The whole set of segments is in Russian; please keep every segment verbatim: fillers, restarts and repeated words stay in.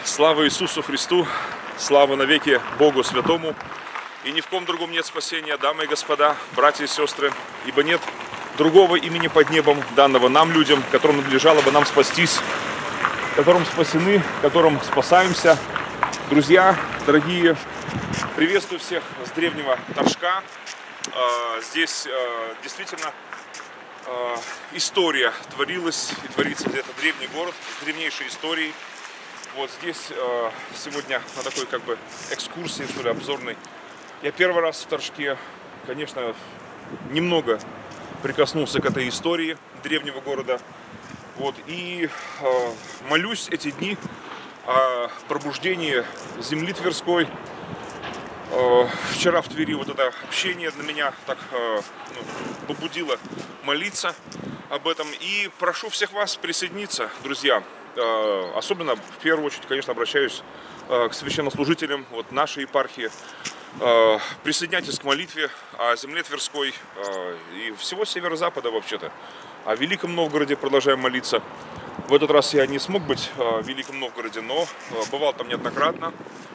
Слава Иисусу Христу, слава навеки Богу Святому, и ни в ком другом нет спасения, дамы и господа, братья и сестры, ибо нет другого имени под небом, данного нам, людям, которым надлежало бы нам спастись, которым спасены, которым спасаемся. Друзья, дорогие, приветствую всех с древнего Торжка. Здесь действительно история творилась и творится. Это древний город с древнейшей историей. Вот здесь э, сегодня на такой как бы экскурсии, что ли, обзорной. Я первый раз в Торжке, конечно, немного прикоснулся к этой истории древнего города. Вот, и э, молюсь эти дни о пробуждении земли Тверской. Э, вчера в Твери вот это общение на меня так э, ну, побудило молиться об этом. И прошу всех вас присоединиться, друзья. Особенно, в первую очередь, конечно, обращаюсь к священнослужителям вот, нашей епархии. Присоединяйтесь к молитве о земле Тверской и всего северо-запада вообще-то. О Великом Новгороде продолжаем молиться. В этот раз я не смог быть в Великом Новгороде, но бывал там неоднократно.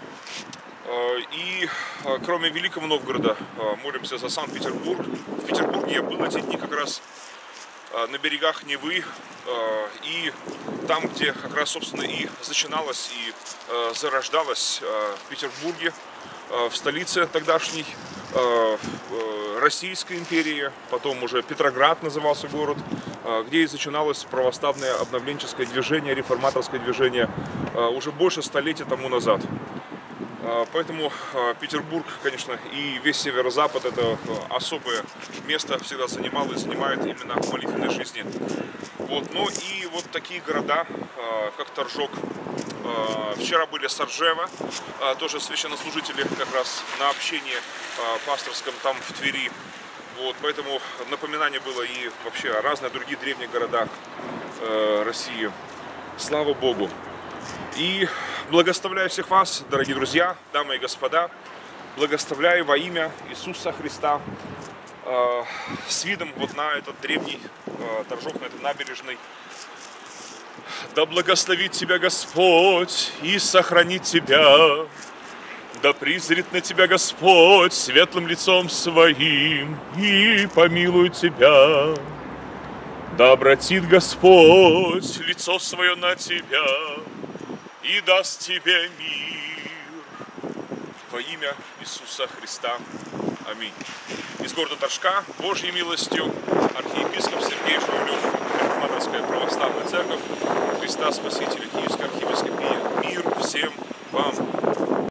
И кроме Великого Новгорода молимся за Санкт-Петербург. В Петербурге я был эти дни как раз на берегах Невы, и там, где как раз, собственно, и начиналось, и зарождалось в Петербурге, в столице тогдашней Российской империи, потом уже Петроград назывался город, где и начиналось православное обновленческое движение, реформаторское движение уже больше столетия тому назад. Поэтому Петербург, конечно, и весь северо-запад — это особое место всегда занимал и занимает именно в молитвенной жизни. Вот. Ну и вот такие города, как Торжок. Вчера были Саржево, тоже священнослужители как раз на общении пасторском там в Твери. Вот. Поэтому напоминание было и вообще о разных других древних городах России. Слава Богу! И благословляю всех вас, дорогие друзья, дамы и господа, благословляю во имя Иисуса Христа э, с видом вот на этот древний э, Торжок, на этой набережной. Да благословит тебя Господь и сохранит тебя, да призрит на тебя Господь светлым лицом своим и помилует тебя, да обратит Господь лицо свое на тебя и даст тебе мир. Во имя Иисуса Христа. Аминь. Из города Торжка, Божьей милостью, архиепископ Сергей Журавлев, Реформаторская православная церковь, Христа Спасителя, Киевская архиепископия. Мир всем вам.